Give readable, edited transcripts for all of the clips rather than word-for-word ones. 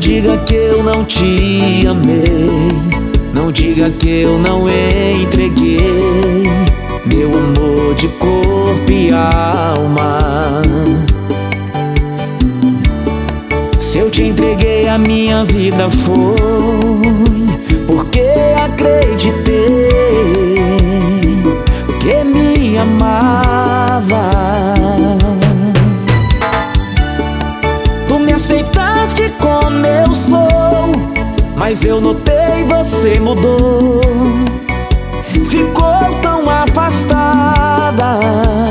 diga que eu não te amei, não diga que eu não entreguei meu amor de corpo e alma. Se eu te entreguei a minha vida foi porque acreditei que me amava. Tu me aceitaste como eu sou, mas eu notei você mudou, ficou tão afastada.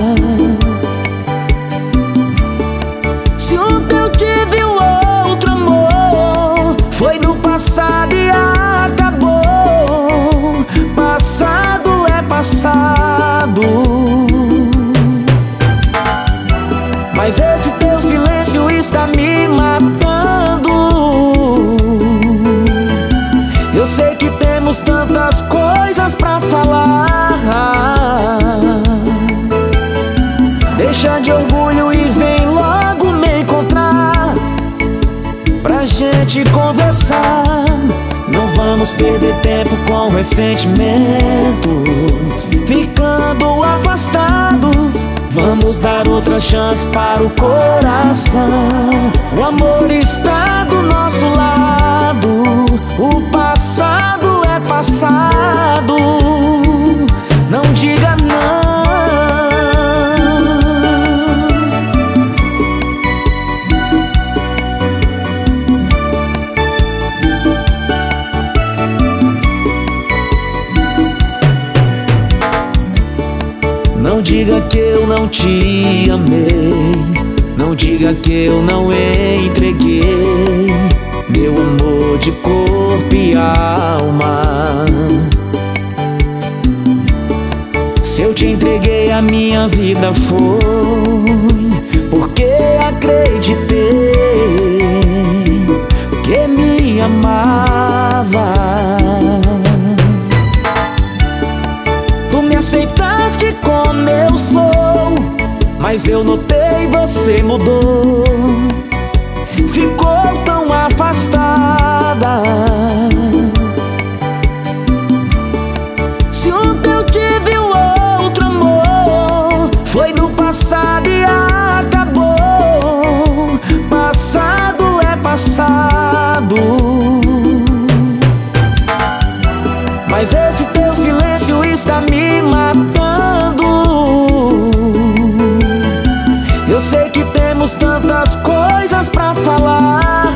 Se ontem eu tive um outro amor, foi no passado e acabou. Passado é passado. Mas esse teu silêncio está me matando. Eu sei que temos tantas coisas pra falar. Deixa de orgulho e vem logo me encontrar pra gente conversar. Não vamos perder tempo com ressentimentos, ficando afastados. Vamos dar outra chance para o coração. O amor está do nosso lado, o passado é passado. Não diga não. Não diga que eu não te amei, não diga que eu não entreguei meu amor de corpo e alma. Se eu te entreguei a minha vida foi porque acreditei que me amava. Tu me aceitaste como eu sou, mas eu notei você mudou, ficou tão afastada. Se ontem eu tive um outro amor, foi no passado e acabou. Passado é passado. Mas esse teu silêncio está me matando. Eu sei que temos tantas coisas pra falar.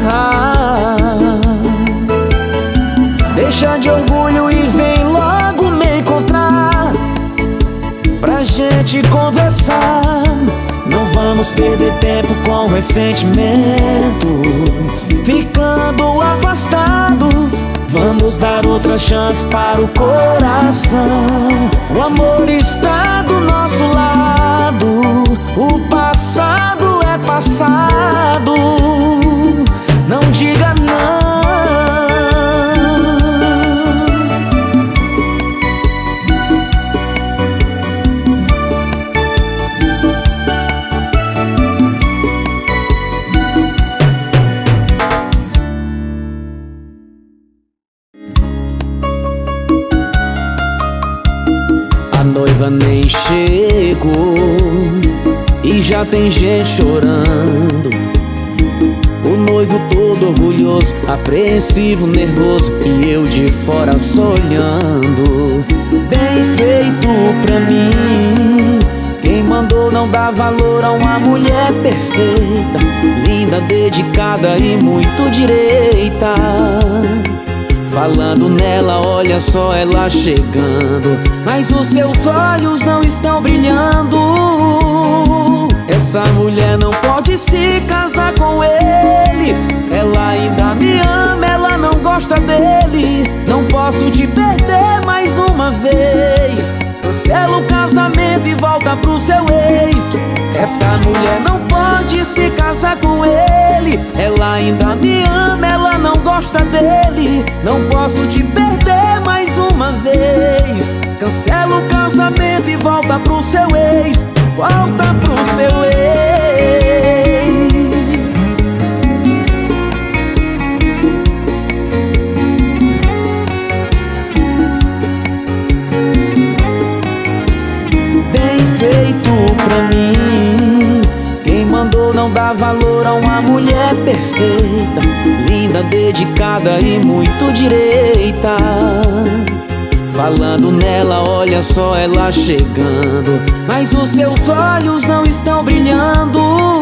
Deixa de orgulho e vem logo me encontrar pra gente conversar. Não vamos perder tempo com ressentimentos, ficando afastados. Vamos dar outra chance para o coração. O amor está do nosso lado, o passado é passado. Não diga não. A noiva nem chegou e já tem gente chorando. O noivo todo orgulhoso, apreensivo, nervoso, e eu de fora só olhando. Bem feito pra mim. Quem mandou não dar valor a uma mulher perfeita, linda, dedicada e muito direita. Falando nela, olha só ela chegando, mas os seus olhos não estão brilhando. Essa mulher não pode se casar com ele. Ela ainda me ama, ela não gosta dele. Não posso te perder mais uma vez. Cancela o casamento e volta pro seu ex. Essa mulher não pode se casar com ele. Ela ainda me ama, ela não gosta dele. Não posso te perder mais uma vez. Cancela o casamento e volta pro seu ex. Volta pro seu ex. uma mulher perfeita, linda, dedicada e muito direita. Falando nela, olha só ela chegando, mas os seus olhos não estão brilhando.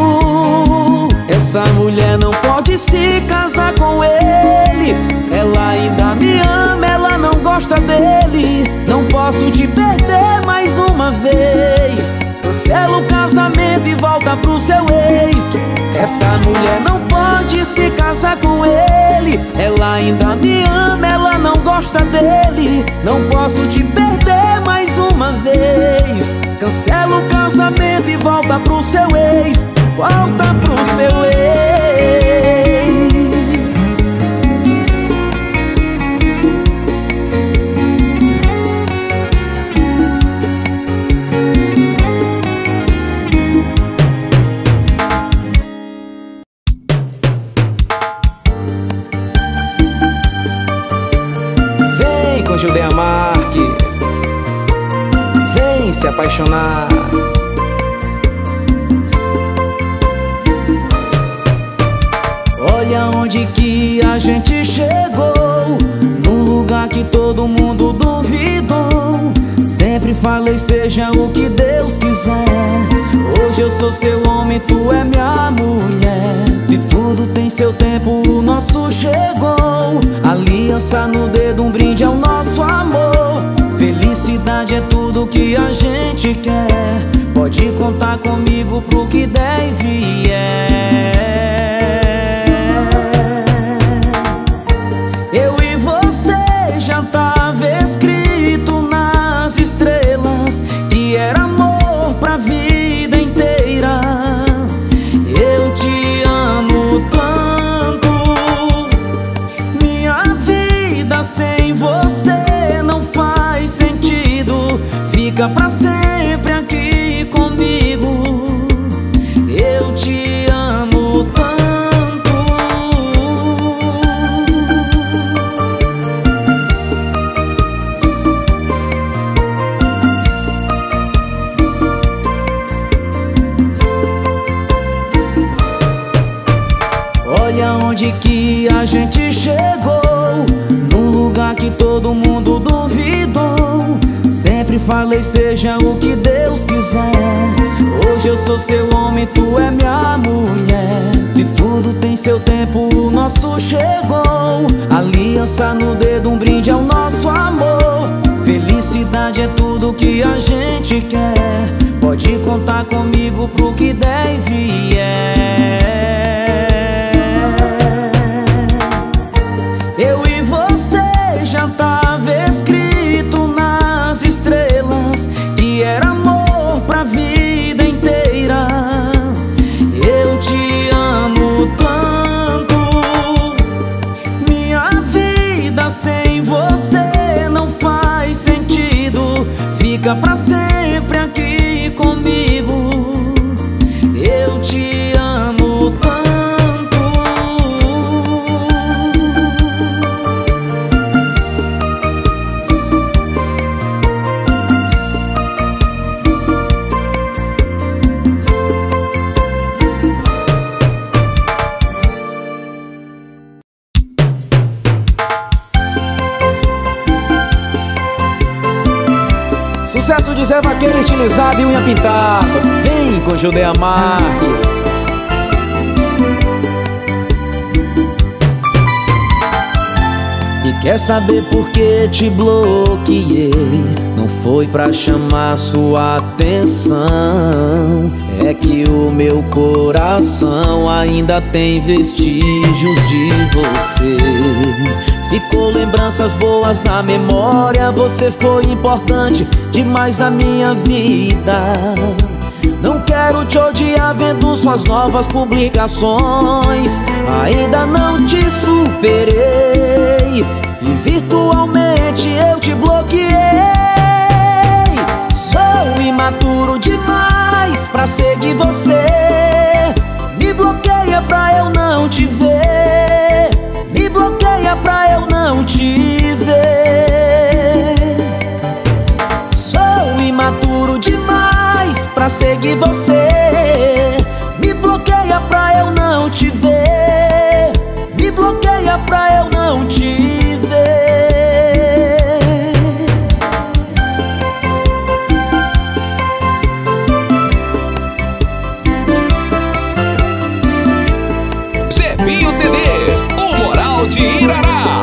Essa mulher não pode se casar com ele. Ela ainda me ama, ela não gosta dele. Não posso te perder mais uma vez. Cancela o casamento e volta pro seu ex. Essa mulher não pode se casar com ele. Ela ainda me ama, ela não gosta dele. Não posso te perder mais uma vez. Cancela o casamento e volta pro seu ex. Volta pro seu ex. Vem com Judeia Marques, vem se apaixonar. Olha onde que a gente chegou, num lugar que todo mundo duvidou. Sempre falei seja o que Deus quiser. Hoje eu sou seu homem, tu é minha mulher. Se tudo tem seu tempo, o nosso chegou. Aliança no dedo, um brinde ao nosso amor. Felicidade é tudo que a gente quer. Pode contar comigo pro que der e vier. Eu e você já tava escrito nas estrelas que era amor pra vida inteira. Eu te amo tanto, minha vida sem você não faz sentido. Fica pra sempre aqui comigo. Eu te amo tanto. Olha onde que a gente chegou, num lugar que todo mundo duvidou. Sempre falei seja o que Deus quiser. Hoje eu sou seu homem, tu é minha mulher. Se tudo tem seu tempo, o nosso chegou. Aliança no dedo, um brinde ao nosso amor. Felicidade é tudo que a gente quer. Pode contar comigo pro que der e vier. Eu e você já tava escrito nas estrelas que era amor pra vida inteira. Eu te amo tanto, minha vida sem você não faz sentido. Fica pra sempre aqui comigo. Eu te amo tanto. Sucesso de Zé Vaqueiro estilizado e unha pintada. Vem com Judeia Marques. E quer saber por que te bloqueei? Não foi pra chamar sua atenção. É que o meu coração ainda tem vestígios de você. Ficou lembranças boas na memória. Você foi importante demais na minha vida. Não quero te odiar vendo suas novas publicações. Ainda não te superei e virtualmente eu te bloqueei. Sou imaturo demais pra seguir você. Me bloqueia pra eu não te ver. Me bloqueia pra eu não te ver. Sou imaturo demais pra seguir você. Me bloqueia pra eu não te Chefinho CDs, o Moral de Irará.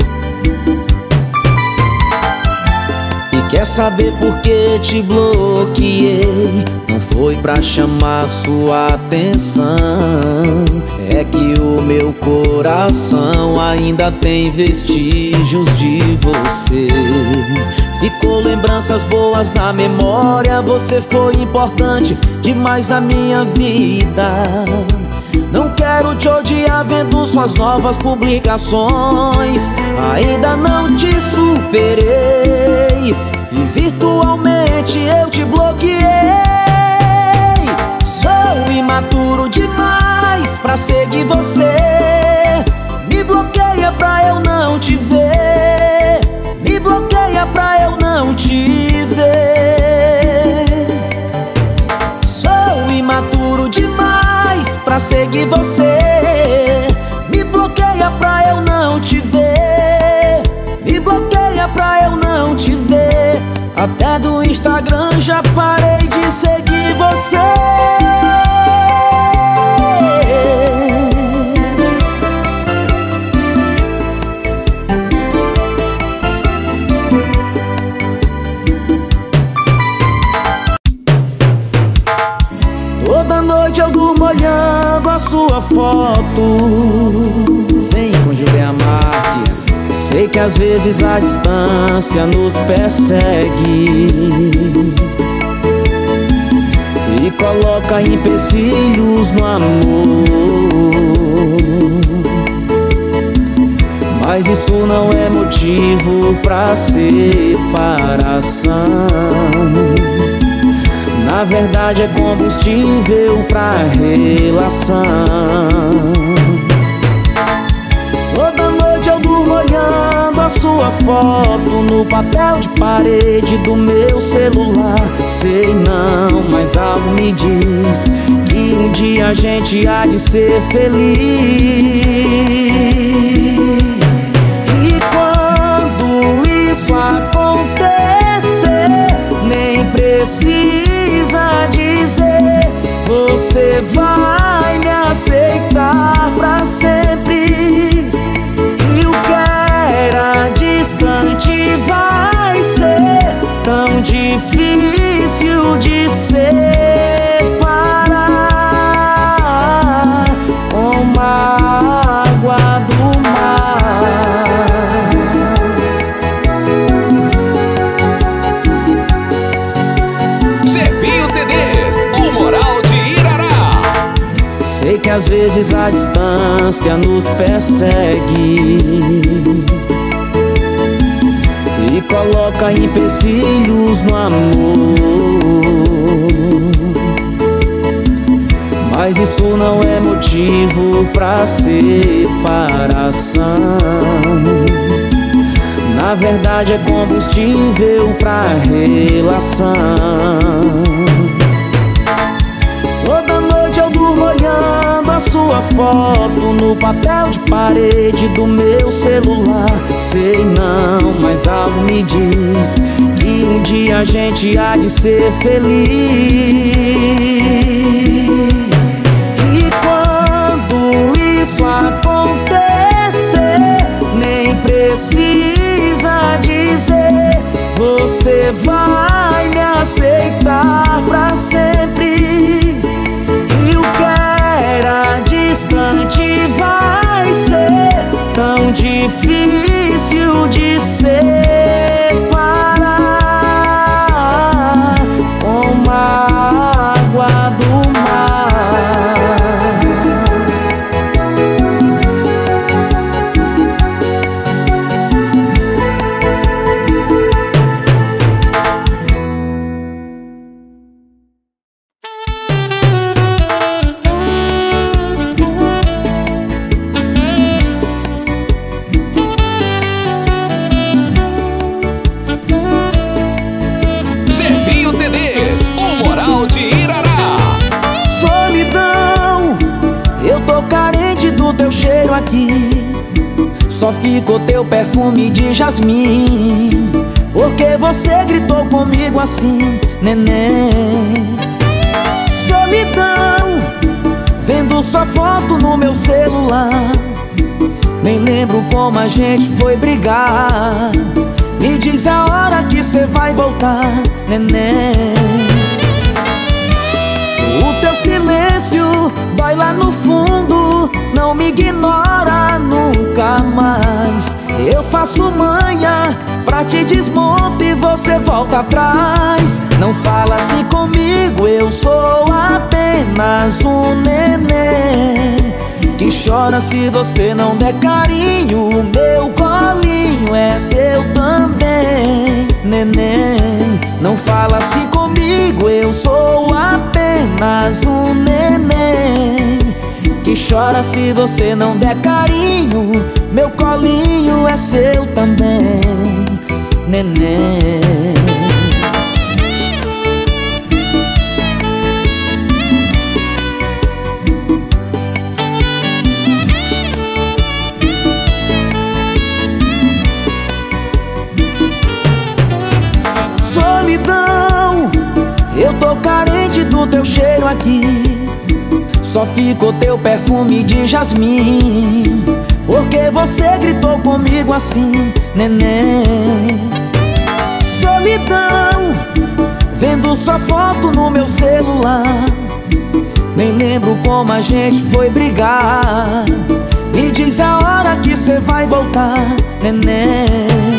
E quer saber por que te bloqueei? Não foi pra chamar sua atenção, é que o meu coração ainda tem vestígios de você. Ficou lembranças boas na memória, você foi importante demais na minha vida. Não quero te odiar vendo suas novas publicações. Ainda não te superei e virtualmente eu te bloqueei. Sou imaturo demais pra seguir você. Me bloqueia pra eu não te ver. Me bloqueia pra eu não te ver. Sou imaturo demais pra seguir você. Me bloqueia pra eu não te ver. Me bloqueia pra eu não te ver. Até do Instagram já parei de seguir você. Toda noite eu durmo olhando a sua foto. Vem com Julia Marques. Sei que às vezes a distância nos persegue e coloca empecilhos no amor. Mas isso não é motivo pra separação. Na verdade é combustível pra relação. Toda noite eu durmo olhando a sua foto no papel de parede do meu celular. Sei não, mas algo me diz que um dia a gente há de ser feliz. E quando isso acontecer, nem precisa dizer, você vai me aceitar pra sempre. E o que era distante vai ser tão difícil de separar como a água do mar. Chefinho CDs, o Moral de Irará. Sei que às vezes a distância nos persegue e coloca empecilhos no amor. Mas isso não é motivo pra separação. Na verdade é combustível pra relação. Toda noite eu durmo olhando a sua foto no papel de parede do meu celular. Sei não, mas algo me diz que um dia a gente há de ser feliz. E quando isso acontecer, nem precisa dizer, você vai me aceitar pra sempre. E o que era distante vai ser tão difícil de separar como a água do mar. Chefinho CDs, o Moral de Irará. Solidão, eu tô carente do teu cheiro aqui. Só ficou teu perfume de jasmim. Porque você gritou comigo assim, neném. Solidão, vendo sua foto no meu celular. celular. Nem lembro como a gente foi brigar. Me diz a hora que cê vai voltar, neném. O teu silêncio dói lá no fundo. Não me ignora nunca mais. Eu faço manha pra te desmontar e você volta atrás. Não fala assim comigo, eu sou apenas um neném que chora se você não der carinho. Meu colinho é seu também, neném. Não fala assim comigo, eu sou apenas um neném que chora se você não der carinho. Meu colinho é seu também, neném. Solidão, eu tô carente do teu cheiro aqui. Só ficou teu perfume de jasmim. Porque você gritou comigo assim, neném. Solidão, vendo sua foto no meu celular. Nem lembro como a gente foi brigar. Me diz a hora que cê vai voltar, neném.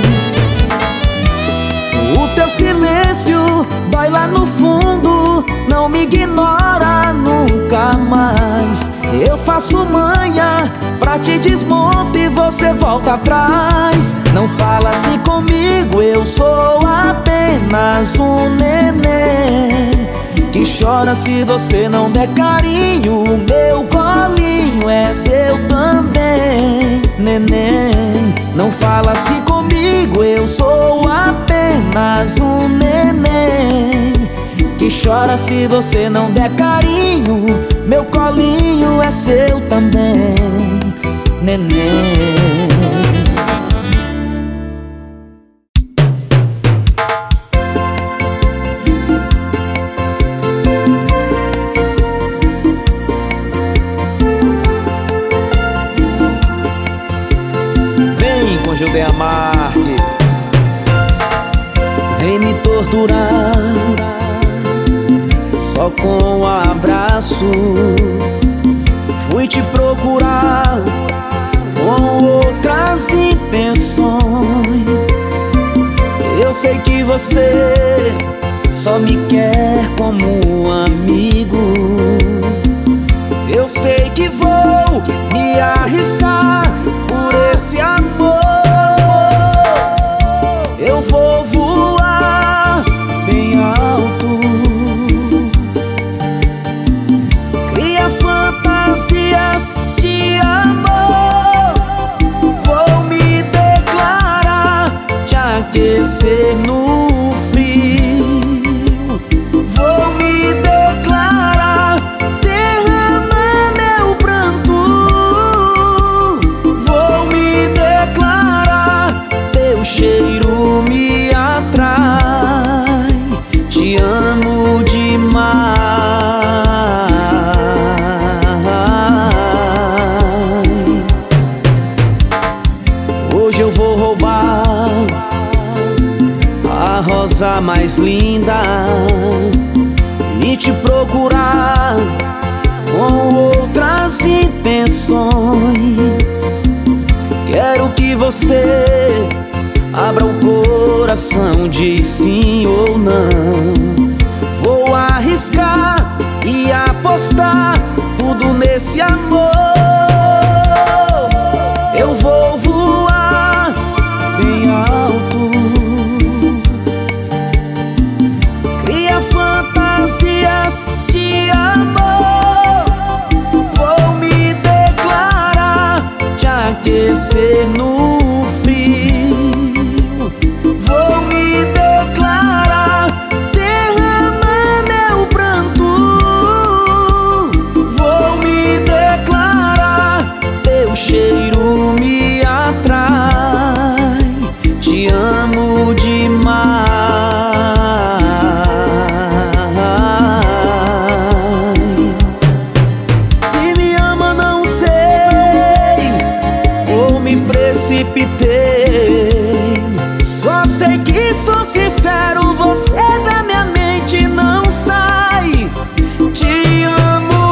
O teu silêncio dói lá no fundo. Não me ignora nunca mais. Eu faço manha pra te desmontar e você volta atrás. Não fala assim comigo, eu sou apenas um neném que chora se você não der carinho. Meu colinho é seu também, neném. Não fala assim comigo, eu sou apenas um neném que chora se você não der carinho. Meu colinho é seu também, neném. Vem com Judeia Marques, vem me torturar só com abraços. Fui te procurar com outras intenções. Eu sei que você só me quer como um amigo. Eu sei que vou me arriscar por esse amor. Eu vou voar bem alto, cria fantasias de amor. Vou me declarar, te aquecer no frio. Vou me declarar, derramar meu pranto. Vou me declarar, teu cheiro me atrai. Te amo demais. Hoje eu vou roubar a rosa mais linda e te procurar com outras intenções. Quero que você abra o coração, diz sim ou não. Vou arriscar e apostar tudo nesse amor. Eu vou voar bem alto, cria fantasias de amor. Vou me declarar, te aquecer no frio. Vou me declarar, derramar meu pranto. Vou me declarar, teu cheiro me atrai. Te amo demais. Se me ama, não sei precipitei. Só sei que sou sincero, você da minha mente não sai. Te amo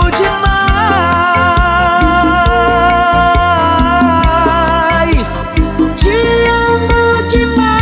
demais, te amo demais.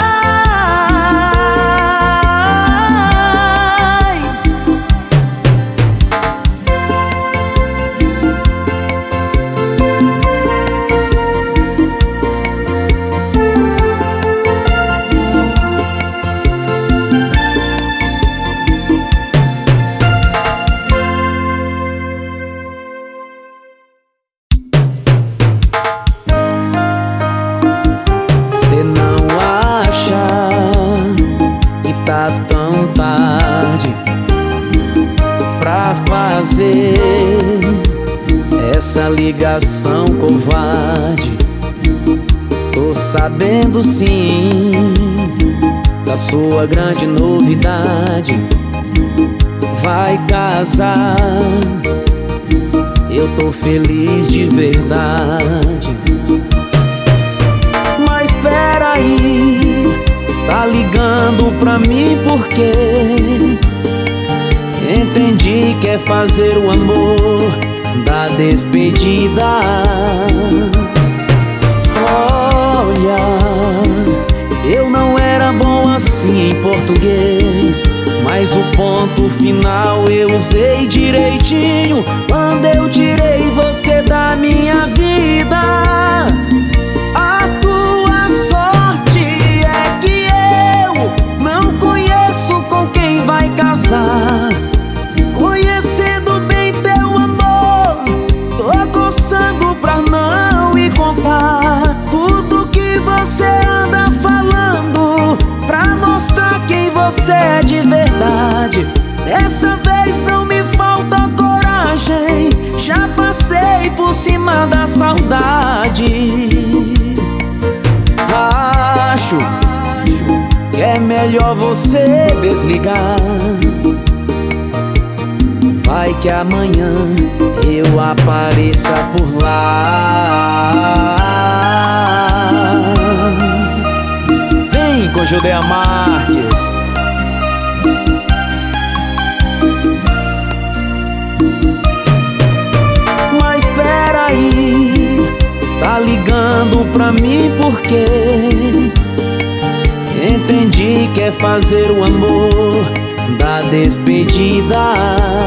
Cê não acha que tá tão tarde pra fazer essa ligação covarde? Tô sabendo sim da sua grande novidade. Vai casar, eu tô feliz de verdade. Mas peraí, tá ligando pra mim porque entendi que é fazer o amor da despedida. Olha, eu não era bom assim em português, mas o ponto final eu usei direitinho quando eu tirei você da minha vida. A tua sorte é que eu não conheço com quem vai casar. Conhecendo bem teu amor, tô coçando pra não me contar tudo que você anda falando, pra mostrar quem você é de verdade. Dessa vez não me falta coragem, já passei por cima da saudade. Acho que é melhor você desligar. Vai que amanhã eu apareça por lá. Vem com Judeia Marques. Mas peraí, tá ligando pra mim porque entendi que é fazer o amor da despedida.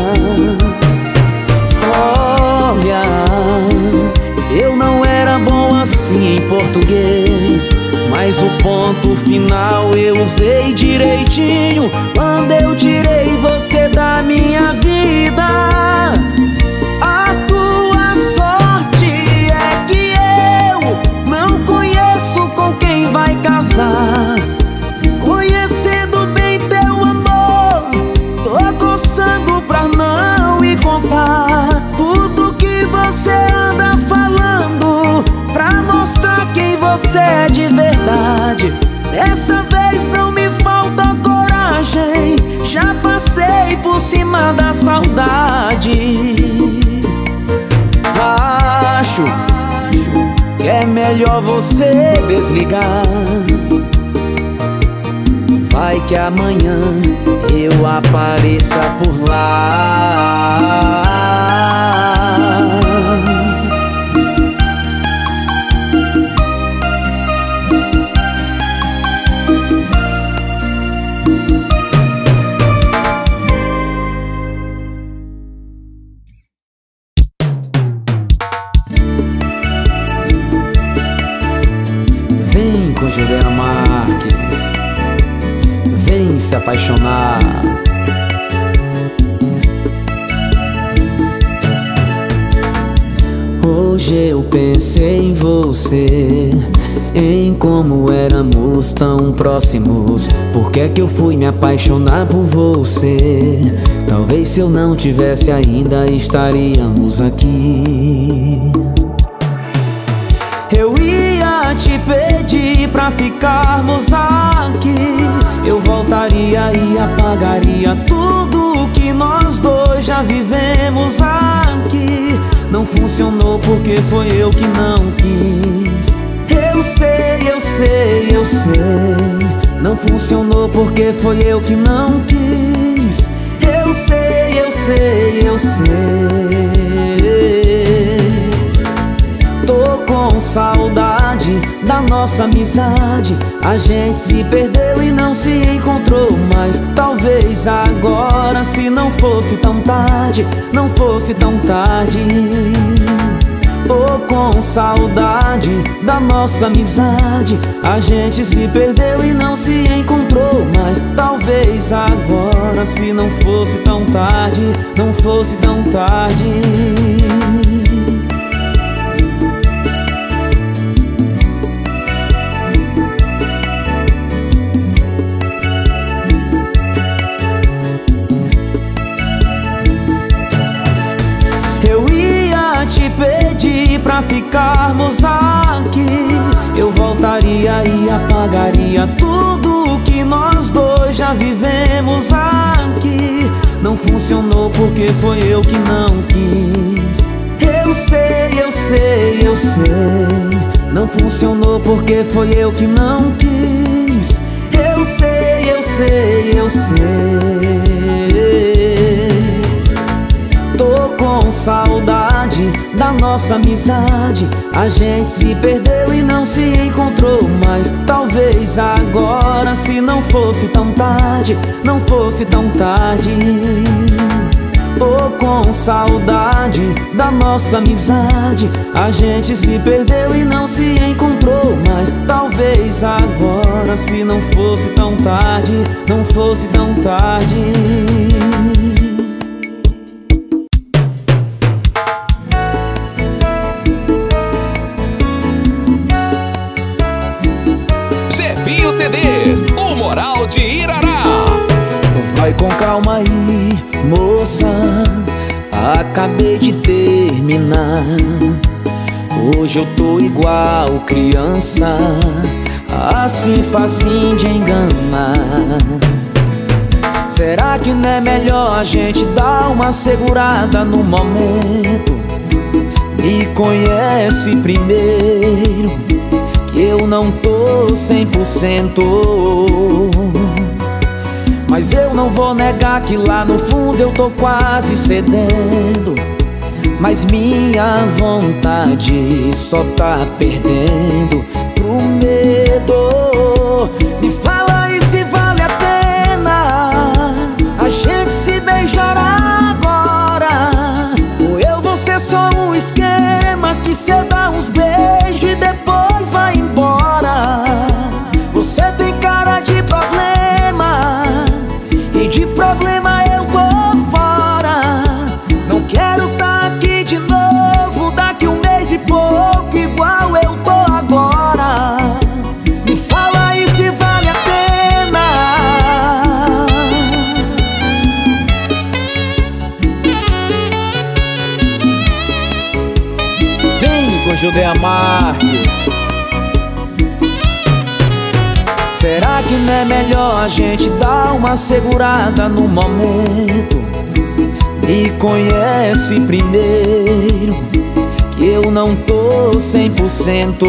Olha, eu não era bom assim em português, mas o ponto final eu usei direitinho quando eu tirei você da minha vida. A tua sorte é que eu não conheço com quem vai casar. Conhecendo bem teu amor, tô coçando pra não me contar tudo que você anda falando, pra mostrar quem você é de verdade. Dessa vez não me falta coragem, já passei por cima da saudade. Acho que é melhor você desligar. Vai que amanhã eu apareça por lá. Vem com Judeia Marques, vem se apaixonar. Hoje eu pensei em você, em como éramos tão próximos. Por que é que eu fui me apaixonar por você? Talvez se eu não tivesse ainda estaríamos aqui. Eu ia te pedir pra ficarmos aqui. Eu voltaria e apagaria tudo que nós dois já vivemos aqui. Não funcionou porque foi eu que não quis. funcionou porque foi eu que não quis. Eu sei, eu sei, eu sei. Tô com saudade da nossa amizade. A gente se perdeu e não se encontrou mais. Talvez agora, se não fosse tão tarde, não fosse tão tarde. Tô com saudade da nossa amizade. A gente se perdeu e não se encontrou mais. Talvez agora, se não fosse tão tarde, não fosse tão tarde. Eu ia te pedir pra ficarmos aqui. Eu voltaria e apagaria tudo que nós dois já vivemos aqui. Não funcionou porque foi eu que não quis. Eu sei, eu sei, eu sei. Não funcionou porque foi eu que não quis. Eu sei, eu sei, eu sei. Tô com saudade da nossa amizade. A gente se perdeu e não se encontrou mais. Talvez agora, se não fosse tão tarde, não fosse tão tarde. Tô com saudade da nossa amizade. A gente se perdeu e não se encontrou mais. Talvez agora, se não fosse tão tarde, não fosse tão tarde. Jefinho CDs, o Moral de Irará. Vai com calma aí, moça, acabei de terminar. Hoje eu tô igual criança, assim facinho de enganar. Será que não é melhor a gente dar uma segurada no momento? Me conhece primeiro, que eu não tô 100%. Mas eu não vou negar que lá no fundo eu tô quase cedendo. Mas minha vontade só tá perdendo pro medo. Me fala aí se vale a pena a gente se beijar agora, ou eu vou ser só um esquema que cê dá uns beijos e depois vai embora. Você tem cara de problema, e de problema eu tô fora. Não quero tá aqui de novo daqui um mês e pouco, igual eu tô agora. Me fala aí se vale a pena. Vem com Judeia Marques. Será que não é melhor a gente dar uma segurada no momento? Me conhece primeiro, que eu não tô 100%.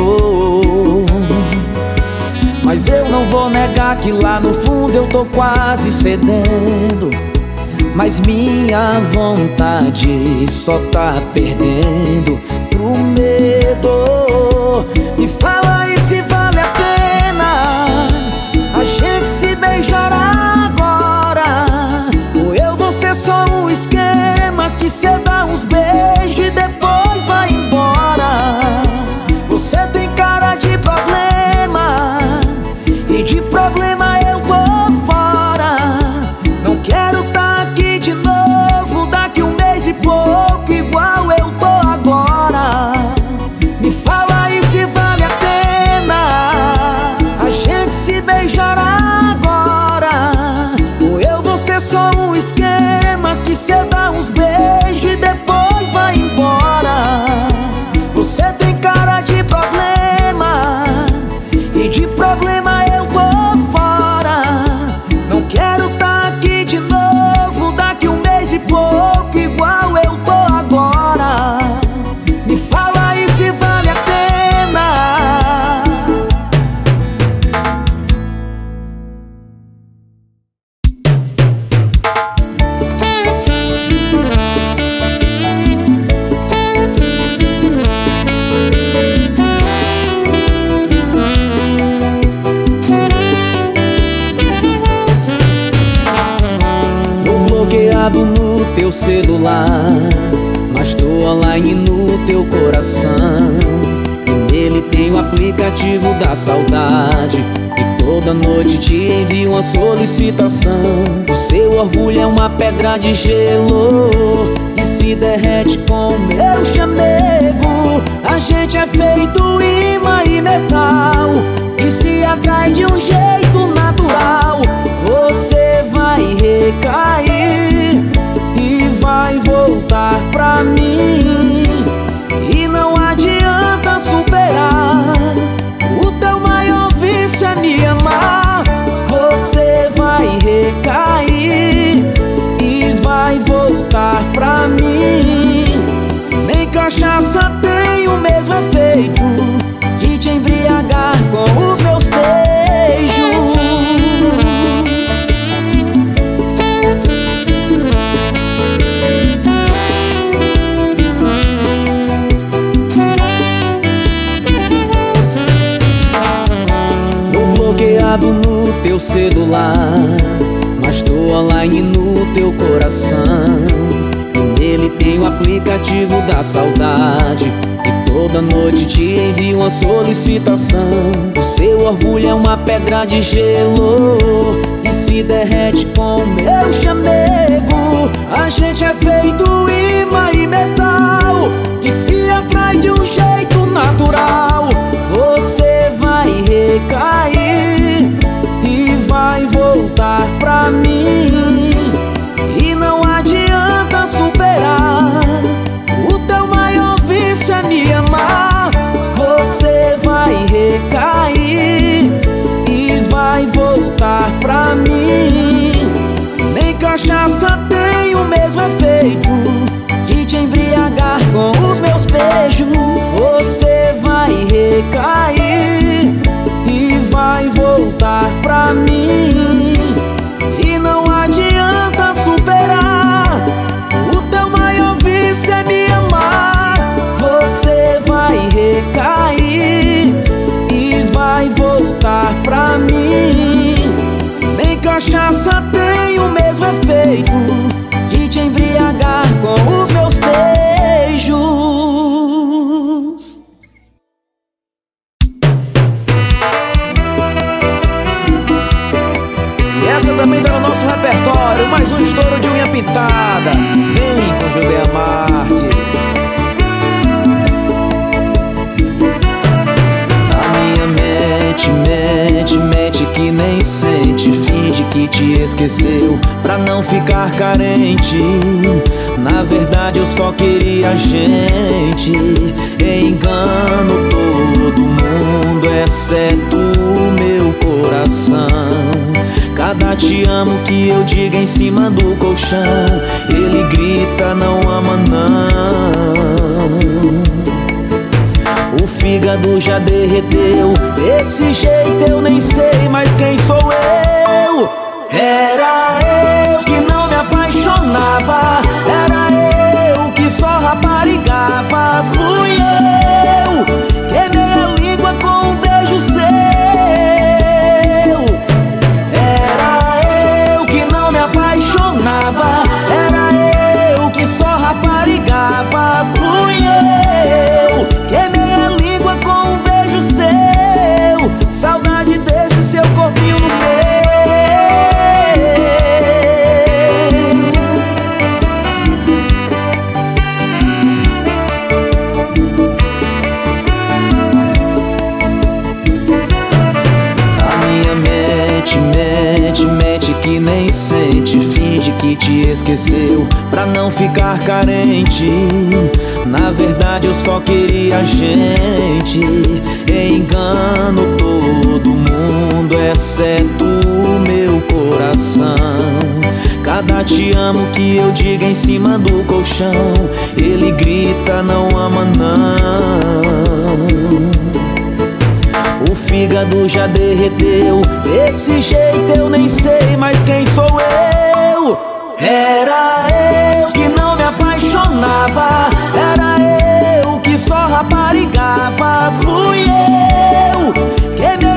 Mas eu não vou negar que lá no fundo eu tô quase cedendo. Mas minha vontade só tá perdendo pro medo. Me fala aí se vale a pena a gente se beijar agora, ou eu vou ser só um esquema que cê dá uns beijos e depois vai embora. Você tem cara de problema, e de problema eu tô fora. Não quero tá aqui de novo daqui um mês e pouco, igual eu tô agora. Me fala bloqueado no teu celular, mas tô online no teu coração. E nele tem o aplicativo da saudade, e toda noite te envio uma solicitação. O seu orgulho é uma pedra de gelo que se derrete com o meu chamego. A gente é feito imã e metal, e se atrai de um jeito natural. Você vai recair e vai voltar pra mim, e não adianta superar. O teu maior vício é me amar. Você vai recair e vai voltar pra mim. Nem cachaça tem o mesmo efeito de te embriagar com os meus beijos. Bloqueado no teu celular, mas tô online no teu coração. E nele tem o aplicativo da saudade, e toda noite te envio uma solicitação. O seu orgulho é uma pedra de gelo que se derrete com o meu chamego. A gente é feito imã e metal que se atrai de um jeito natural. Você vai recair e vai voltar pra mim, e não adianta superar. O teu maior vício é me amar. Você vai recair e vai voltar pra mim. Nem cachaça tem o mesmo efeito de te embriagar com os meus beijos. Você vai recair e vai voltar pra mim, e não adianta superar. O teu maior vício é me amar. Você vai recair e vai voltar pra mim. Nem cachaça tem o mesmo efeito de te embriagar com os meus beijos. Essa também tá no nosso repertório, mais um estouro de unha pintada. Vem com Judeia Marques. A minha mente que nem sente, finge que te esqueceu pra não ficar carente. Na verdade eu só queria a gente. Engano todo mundo, exceto o meu coração. Cada te amo que eu digo em cima do colchão, ele grita não ama não. O fígado já derreteu, desse jeito eu nem sei mais quem sou eu. Era eu que não me apaixonava, era eu que só raparigava. Fui eu, queimei a língua com um beijo seu. Era eu que só raparigava. Fui eu, queimei a língua com um beijo seu. Saudade desse seu corpinho no meu. A minha mente que nem sente, finge que te esqueceu pra não ficar carente. Na verdade eu só queria a gente. Engano todo mundo, exceto o meu coração. Cada te amo que eu digo em cima do colchão, ele grita não ama não. O fígado já derreteu, desse jeito eu nem sei mais quem sou eu. Era eu que não me apaixonava, era eu que só raparigava. Fui eu, queimei